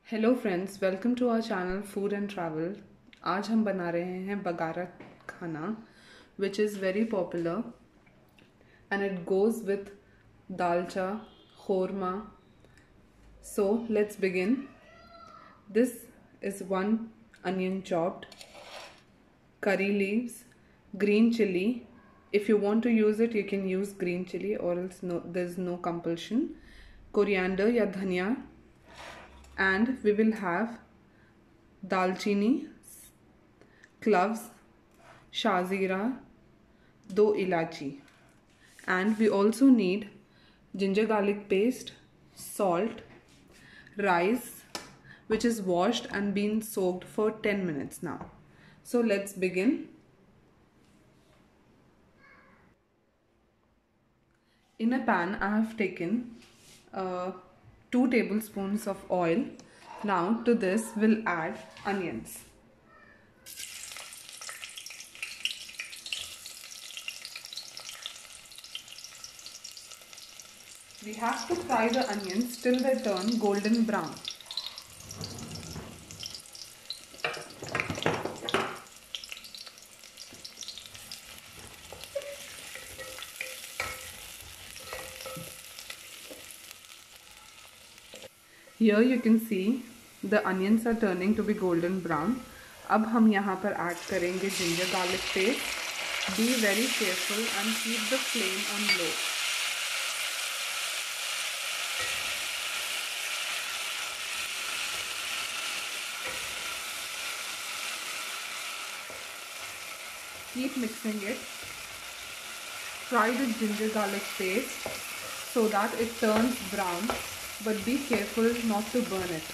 Hello friends, welcome to our channel food and travel. आज हम बना रहे हैं bagara khana which is very popular and it goes with dalcha khorma. So let's begin. This is 1 onion chopped, curry leaves, green chili. If you want to use it, you can use green chili, or else no, there's no compulsion. Coriander या धनिया, and we will have दालचीनी, cloves, shazira, 2 ilachi, and we also need ginger garlic paste, salt, rice which is washed and been soaked for 10 minutes now. So let's begin. In a pan I have taken 2 tablespoons of oil. Now to this we'll add onions. We have to fry the onions till they turn golden brown. Here you can see the onions are turning to be golden brown. अब हम यहाँ पर add करेंगे ginger garlic paste. Be very careful and keep the flame on low. Keep mixing it. Fry the ginger garlic paste so that it turns brown, but be careful not to burn it.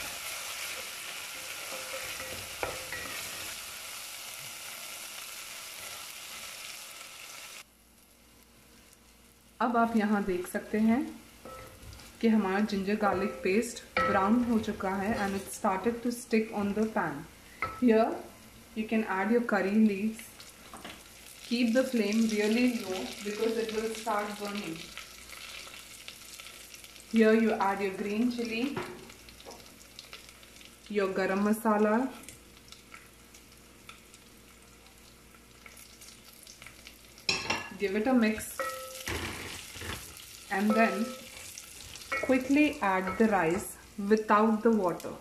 अब आप यहाँ देख सकते हैं कि हमारा ginger garlic paste brown हो चुका है and it started to stick on the pan. Here you can add your curry leaves. Keep the flame really low because it will start burning. Here you add your green chili, your garam masala, give it a mix, and then quickly add the rice without the water.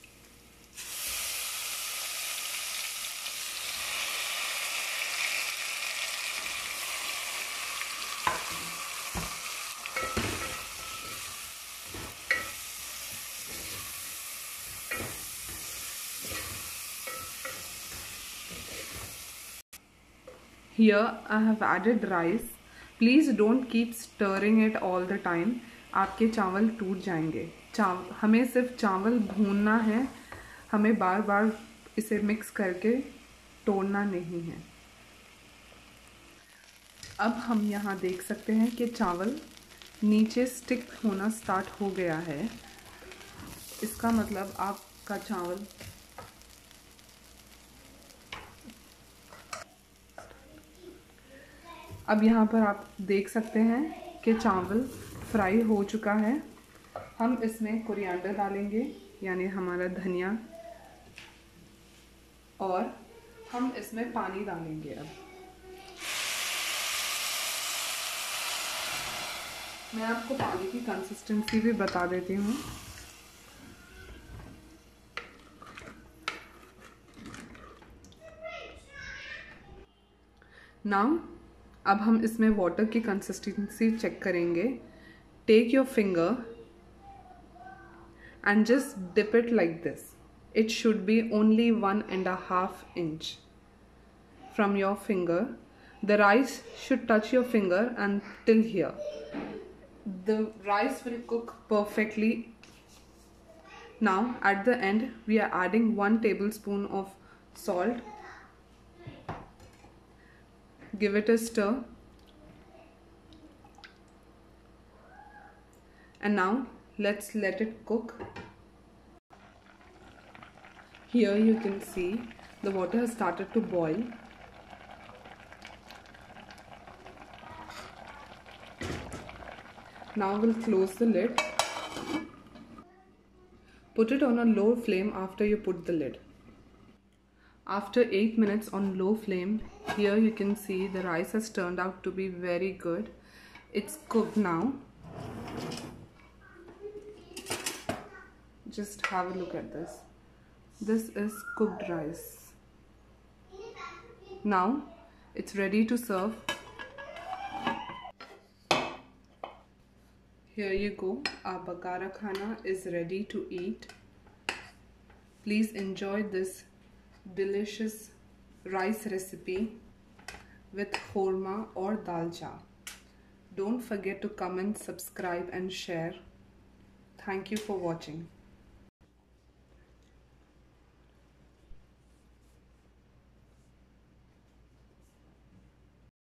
Here I have added rice. Please don't keep stirring it all the time. आपके चावल टूट जाएंगे. हमें सिर्फ चावल भूनना है, हमें बार बार इसे मिक्स करके तोड़ना नहीं है. अब हम यहाँ देख सकते हैं कि चावल नीचे स्टिक होना स्टार्ट हो गया है. इसका मतलब आपका चावल अब यहाँ पर आप देख सकते हैं कि चावल फ्राई हो चुका है. हम इसमें कोरिएंडर डालेंगे, यानी हमारा धनिया, और हम इसमें पानी डालेंगे. अब मैं आपको पानी की कंसिस्टेंसी भी बता देती हूँ. नाउ अब हम इसमें वाटर की कंसिस्टेंसी चेक करेंगे. Take your finger and just dip it like this. It should be only 1.5 inch from your finger. The rice should touch your finger until here. The rice will cook perfectly. Now at the end we are adding 1 tablespoon of salt. Give it a stir, and now let's let it cook. Here you can see the water has started to boil. Now we'll close the lid. Put it on a low flame after you put the lid. After 8 minutes on low flame, here you can see the rice has turned out to be very good. It's cooked now. Just have a look at this. This is cooked rice. Now it's ready to serve. Here you go. Our Bagara Khana is ready to eat. Please enjoy this delicious rice recipe with khorma or dalcha. Don't forget to comment, subscribe and share. Thank you for watching.